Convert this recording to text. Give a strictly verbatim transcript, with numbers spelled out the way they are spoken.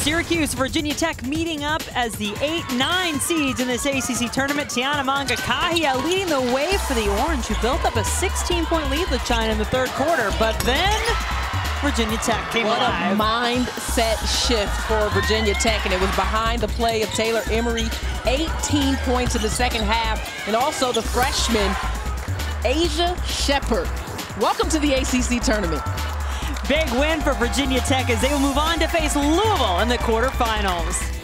Syracuse, Virginia Tech meeting up as the eight nine seeds in this A C C tournament. Tiana Mangakahia leading the way for the Orange, who built up a sixteen point lead with China in the third quarter. But then Virginia Tech came what alive. What a mindset shift for Virginia Tech, and it was behind the play of Taylor Emery. eighteen points in the second half, and also the freshman, Aisha Sheppard. Welcome to the A C C tournament. Big win for Virginia Tech as they will move on to face Louisville in the quarterfinals.